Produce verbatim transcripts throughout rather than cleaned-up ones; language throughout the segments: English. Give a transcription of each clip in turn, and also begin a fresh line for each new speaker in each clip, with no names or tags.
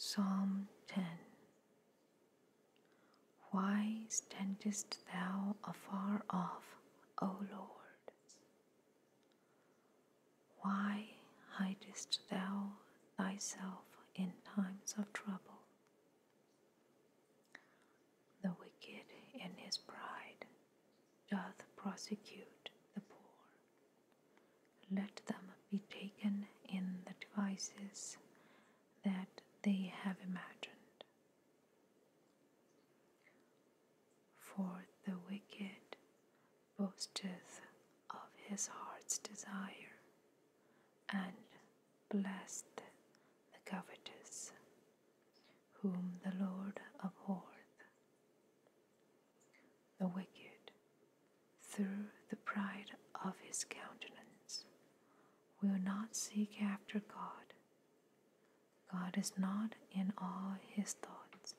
Psalm ten. Why standest thou afar off, O Lord? Why hidest thou thyself in times of trouble? The wicked in his pride doth prosecute the poor. Let them be taken in the devices that they have imagined. For the wicked boasteth of his heart's desire, and blessed the covetous, whom the Lord abhorreth. The wicked, through the pride of his countenance, will not seek after God. God is not in all his thoughts.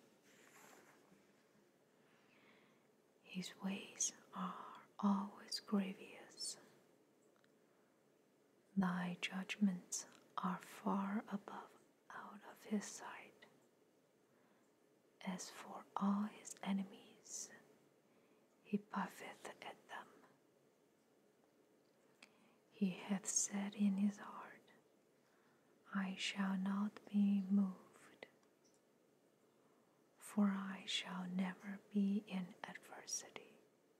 His ways are always grievous. Thy judgments are far above out of his sight. As for all his enemies, he puffeth at them. He hath said in his heart, I shall not be moved, for I shall never be in adversity.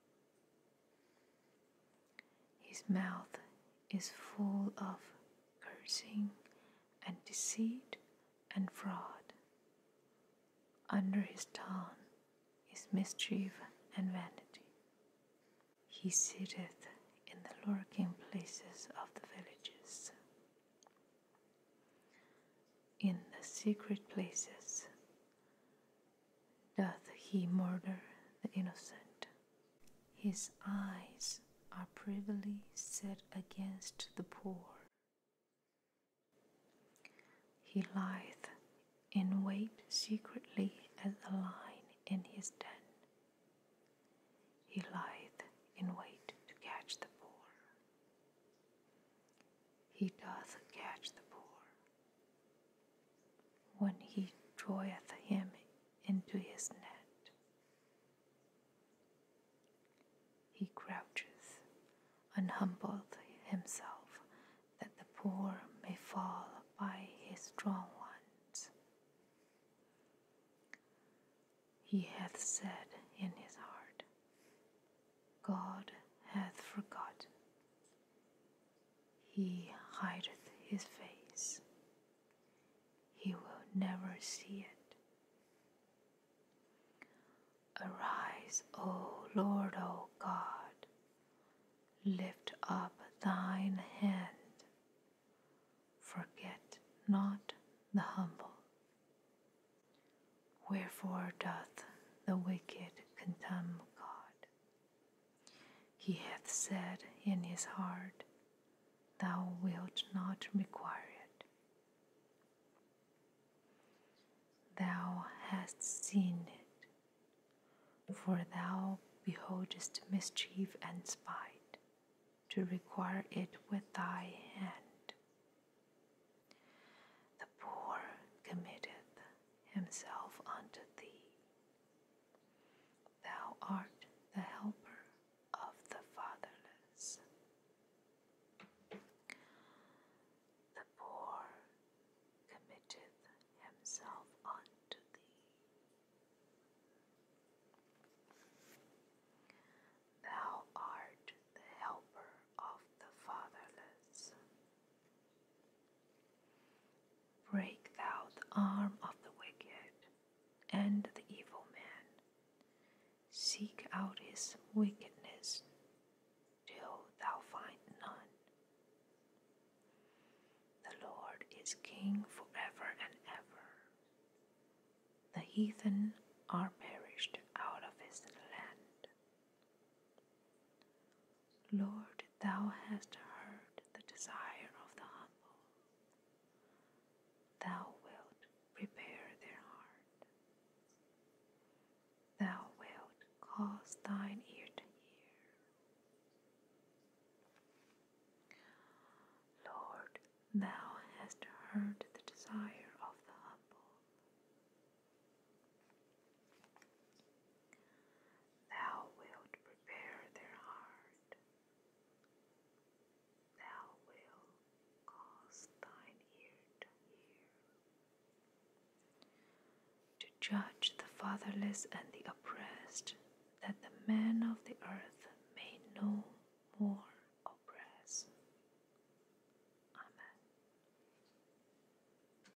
His mouth is full of cursing and deceit and fraud. Under his tongue is mischief and vanity. He sitteth in the lurking places of the villages. In the secret places doth he murder the innocent. His eyes are privily set against the poor. He lieth in wait secretly as a lion in his den. He lieth in wait to catch the poor. He doth catch the poor when he draweth him into his net. He croucheth and humbleth himself, that the poor may fall by his strong ones. He hath said in his heart, God hath forgotten. He hideth his face. He will never see it. Arise, O Lord, O God. Lift up thine hand. Forget not the humble. Wherefore doth the wicked contemn God? He hath said in his heart, Thou wilt not require it. Thou hast seen it, for thou beholdest mischief and spite, to require it with thy hand. The poor committeth himself unto thee. Thou art the helper of the fatherless. The poor committeth himself unto thee. Thou art the helper of the fatherless. Break thou the arm of the wicked and the evil man. Seek out his wickedness till thou find none. The Lord is king forever and ever. The heathen are perished out of his land. Lord, thou hast heard the desire of the humble. Thou wilt prepare their heart. Thou wilt cause thine ear to hear. Lord, thou hast heard the desire of the humble. judge the fatherless and the oppressed, that the men of the earth